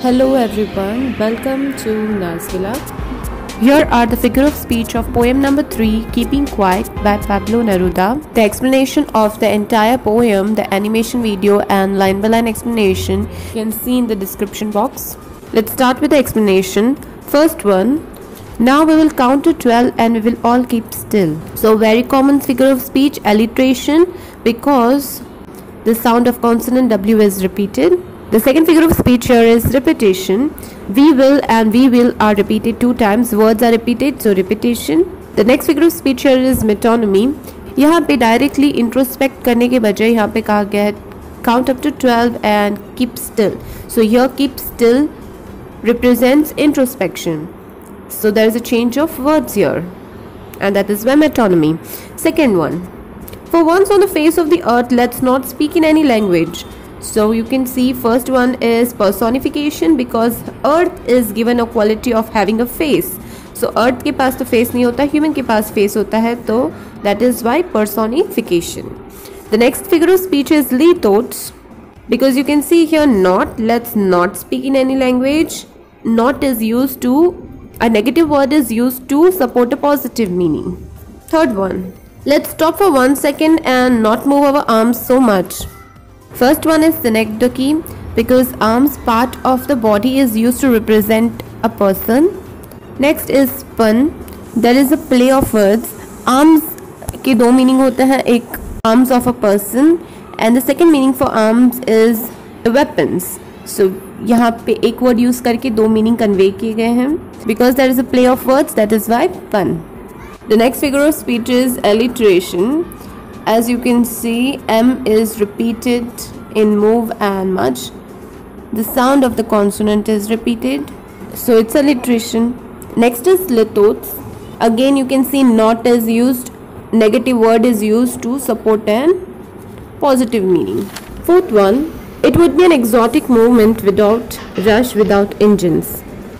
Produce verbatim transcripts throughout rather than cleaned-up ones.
Hello everyone, welcome to Nazgula. Here are the figure of speech of poem number three, Keeping Quiet by Pablo Neruda. The explanation of the entire poem, the animation video and line by line explanation you can see in the description box. Let's start with the explanation. First one, now we will count to twelve and we will all keep still. So very common figure of speech, alliteration, because the sound of consonant W is repeated. The second figure of speech here is repetition. We will and we will are repeated two times. Words are repeated, so repetition. The next figure of speech here is metonymy. यहाँ पे directly introspect करने के बजाय यहाँ पे कहा गया है count up to twelve and keep still. So here keep still represents introspection. So there is a change of words here, and that is by metonymy. Second one, for once on the face of the earth, let's not speak in any language. So you can see first one is personification, because earth is given a quality of having a face. So earth के पास तो face नहीं होता, human के पास face होता है, तो that is why personification. The next figure of speech is lithos, because you can see here not, let's not speak in any language. Not is used to, a negative word is used to support a positive meaning. Third one, let's stop for one second and not move our arms so much. First one is synecdoche, because arms part of the body is used to represent a person. Next is spun, there is a play of words. Arms के दो meaning होता है, एक arms of a person and the second meaning for arms is weapons. So यहाँ पे एक word use करके दो meaning convey किए गए हैं. Because there is a play of words, that is why pun. The next figure of speech is alliteration. As you can see, M is repeated in move and much. The sound of the consonant is repeated, so it's alliteration. Next is lithos. Again you can see not is used, negative word is used to support an positive meaning. Fourth one, it would be an exotic movement without rush, without engines.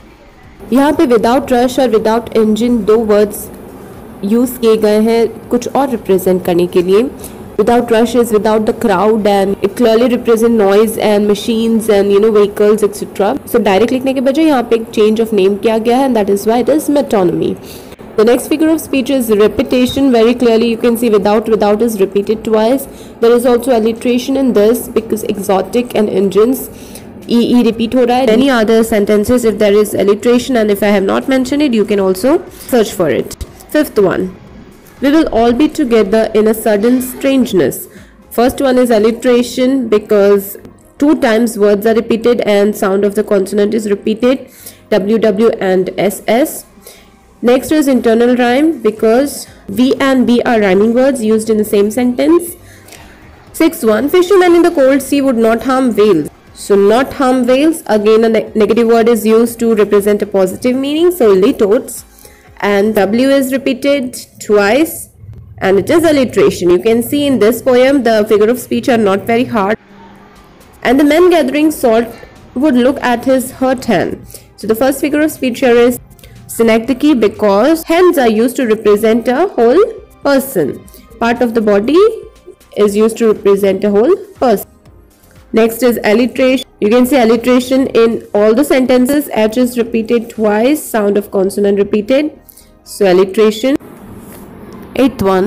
यहाँ पे without rush और without engine दो words use किए गए हैं कुछ और represent करने के लिए. Without rush is without the crowd and it clearly represent noise and machines and you know vehicles et cetera. So direct लिखने के बजाय यहाँ पे एक change of name किया गया है and that is why it is metonymy. The next figure of speech is repetition. Very clearly you can see without without is repeated twice. There is also alliteration in this because exotic and engines E E repeat हो रहा है. Any other sentences if there is alliteration and if I have not mentioned it you can also search for it. Fifth one, we will all be together in a sudden strangeness. First one is alliteration because two times words are repeated and sound of the consonant is repeated, W W and S S. Next is internal rhyme because V and B are rhyming words used in the same sentence. Sixth one, fishermen in the cold sea would not harm whales. So not harm whales, again a ne negative word is used to represent a positive meaning, so lithos. And W is repeated twice and it is alliteration. You can see in this poem the figure of speech are not very hard. And the man gathering salt would look at his hurt hand. So the first figure of speech here is synecdoche because hands are used to represent a whole person. Part of the body is used to represent a whole person. Next is alliteration. You can see alliteration in all the sentences. H is repeated twice, sound of consonant repeated. So alliteration. Eighth one,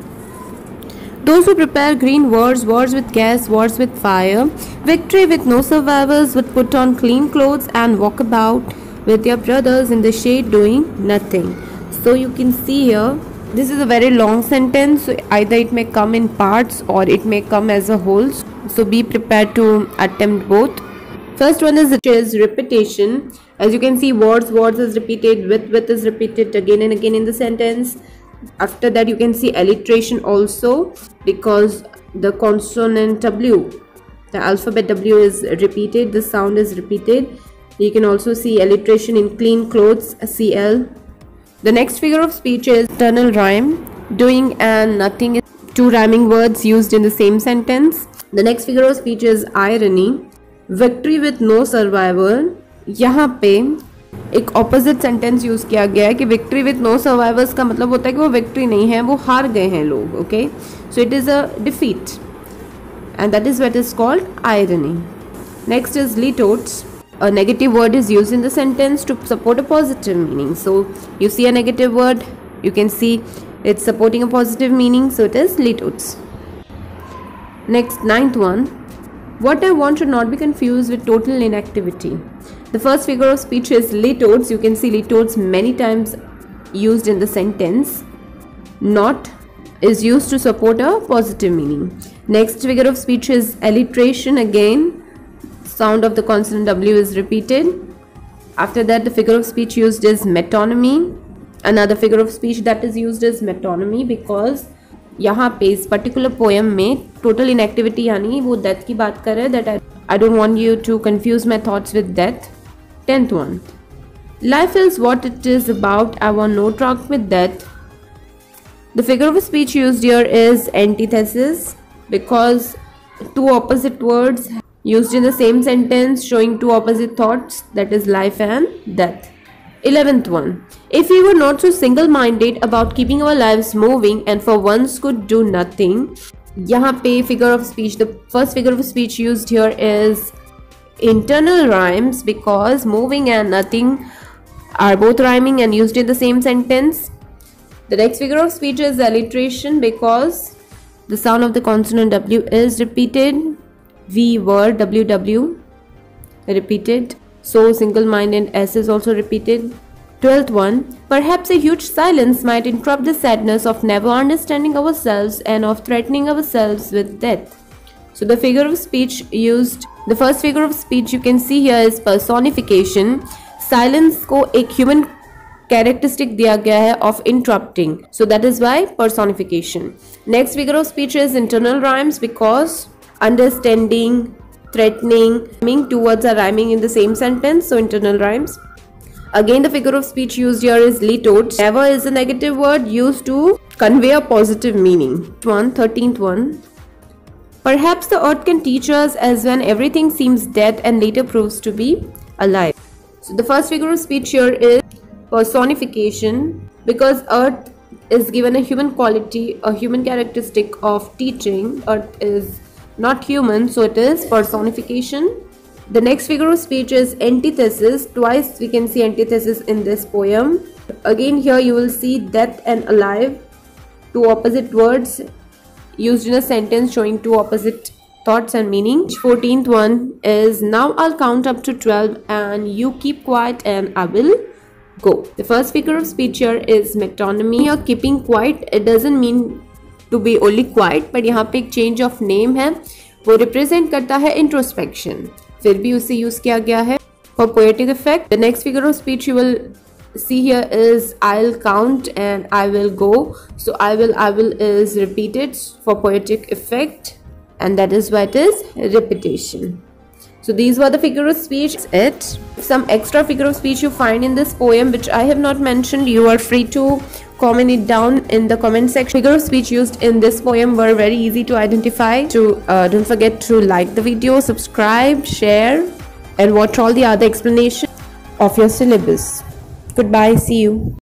those who prepare green words, words with gas, words with fire, victory with no survivors would put on clean clothes and walk about with their brothers in the shade doing nothing. So you can see here, this is a very long sentence, so either it may come in parts or it may come as a whole. So be prepared to attempt both. First one is which is repetition. As you can see, words, words is repeated, with, with is repeated again and again in the sentence. After that you can see alliteration also because the consonant W, the alphabet W is repeated, the sound is repeated. You can also see alliteration in clean clothes, C L. The next figure of speech is internal rhyme. Doing and nothing is two rhyming words used in the same sentence. The next figure of speech is irony. Victory with no survivor. यहाँ पे एक opposite sentence use किया गया है कि victory with no survivors का मतलब होता है कि वो विक्ट्री नहीं है, वो हार गए हैं लोग. Okay, so it is a defeat and that is what is called irony. Next is litotes. a negative word is used in the sentence to support a positive meaning. So you see a negative word, you can see it's supporting a positive meaning, so it is litotes. Next, ninth one. What I want should not be confused with total inactivity. The first figure of speech is litotes. You can see litotes many times used in the sentence. Not is used to support a positive meaning. Next figure of speech is alliteration. Again, sound of the consonant W is repeated. After that, the figure of speech used is metonymy. Another figure of speech that is used is metonymy because यहाँ पे इस particular poem में total inactivity यानी वो death की बात कर रहे हैं. That I don't want you to confuse my thoughts with death. Tenth one. Life is what it is about. I want no talk with death. The figure of speech used here is antithesis because two opposite words used in the same sentence showing two opposite thoughts, that is life and death. eleventh one. If we were not so single-minded about keeping our lives moving and for once could do nothing. यहाँ पे figure of speech, the first figure of speech used here is internal rhymes because moving and nothing are both rhyming and used in the same sentence. The next figure of speech is alliteration because the sound of the consonant W is repeated. We were, W W repeated. So single-minded S is also repeated. twelfth one. Perhaps a huge silence might interrupt the sadness of never understanding ourselves and of threatening ourselves with death. So the figure of speech used, the first figure of speech you can see here is personification. Silence को एक human characteristic दिया गया है of interrupting. So that is why personification. Next figure of speech is internal rhymes because understanding, threatening, two words are rhyming in the same sentence, so internal rhymes. Again, the figure of speech used here is litotes. Never is a negative word used to convey a positive meaning. One, thirteenth one. Perhaps the earth can teach us as when everything seems dead and later proves to be alive. So the first figure of speech here is personification because earth is given a human quality, a human characteristic of teaching. Earth is not human, so it is personification. The next figure of speech is antithesis. Twice we can see antithesis in this poem. Again, here you will see death and alive, two opposite words used in a sentence showing two opposite thoughts and meaning. fourteenth one is now I'll count up to twelve and you keep quiet and I will go. The first figure of speech here is metonymy. Here keeping quiet, it doesn't mean to be only quiet, but यहाँ पे एक change of name है, वो represent करता है introspection. फिर भी उसे यूज किया गया है for poetic effect. The next figure of speech you will see here is I'll count and I will go. So I will, I will is repeated for poetic effect, and that is why it is repetition. So these were the figure of speech. It some extra figure of speech you find in this poem which I have not mentioned. You are free to comment it down in the comment section. Figure of speech used in this poem were very easy to identify. To uh, don't forget to like the video, subscribe, share, and watch all the other explanation of your syllabus. Goodbye. See you.